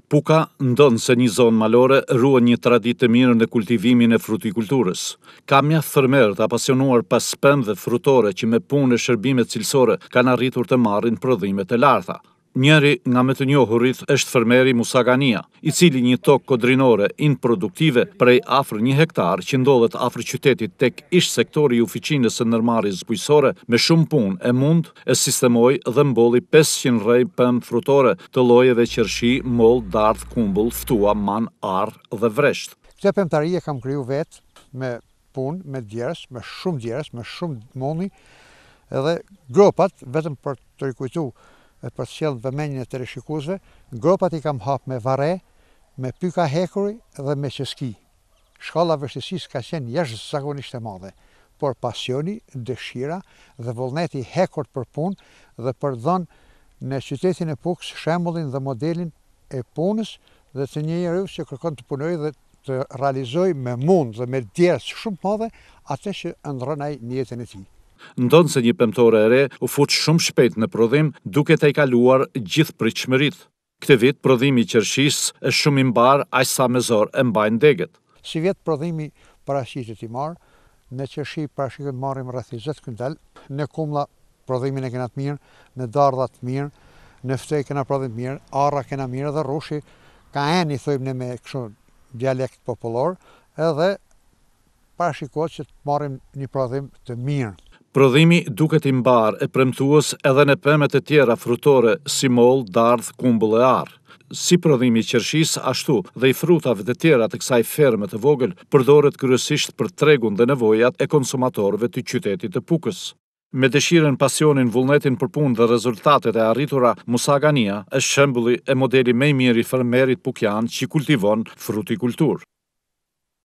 Puka ndonë se një zonë malore ruan një traditë të mirë në kultivimin e frutikulturës. Ka mjaft fermerë të apasionuar pas pemëve frutore që me punë e shërbime cilësore kanë arritur të marrin prodhime të larta. Njëri nga më të njohurit është fermeri Musa Gania, i cili një tokë kodrinore improduktive prej afër 1 hektar që ndodhet afër qytetit tek ish sektori i oficinës së ndërmarrjes bujqësore me shumë punë e mund e sistemoi dhe mbolli 500 rrej pemë frutore të llojeve qershi, moll, dardh, kumbull, ftua, man, arr dhe vresht. Këtë pemtari e kam kriju vetë me punë, me djerës, me shumë moni, edhe gropat, vetëm për të rikujtu e për sjellë vëmendjen e të rishikuesve, gropat i kam hap me varre, me pyka hekuri dhe me qeski. Shkalla vështirësisë ka qenë jashtëzakonisht e madhe, por pasioni, dëshira dhe vullneti hekur për punë dhe për dhënë në qytetin e Pukës shembullin dhe modelin e punës dhe të një njeriu që kërkon të punojë dhe të realizojë me mund dhe me djerës shumë të madhe atë që ëndrron ai në jetën e tij. Ndonë se një pemtore e re u fut shumë shpejt në prodhim duke të i kaluar gjithë pritshmëritë. Këtë vit prodhimi i qershisë është shumë i mbar aq sa me zor e mbajnë degët. Si vjet prodhimi paraqiten i marr, në qershi paraqiten marrim rreth 20 kintal, në kumlla prodhimin e kena të mirë, në dardha të mirë, në ftej kena prodhim të mirë, arra kena mirë dhe rrushi ka eni thojmë ne me kështu dialekt popullor, edhe parashikohet që të marrim një prodhim të mirë. Prodhimi duket i mbar e premtues edhe në pemet e tjera frutore si moll, dardh, kumbull e arr. Si prodhimi i qershisë, ashtu dhe i frutave të tjera të kësaj ferme të vogël përdoret kryesisht për tregun dhe nevojat e konsumatorëve të qytetit të Pukës. Me dëshirën, pasionin, vullnetin për punë dhe rezultatet e arritura, Musa Gania është shembulli e modeli më i mirë i fermerit pukian që kultivon frutikulturë.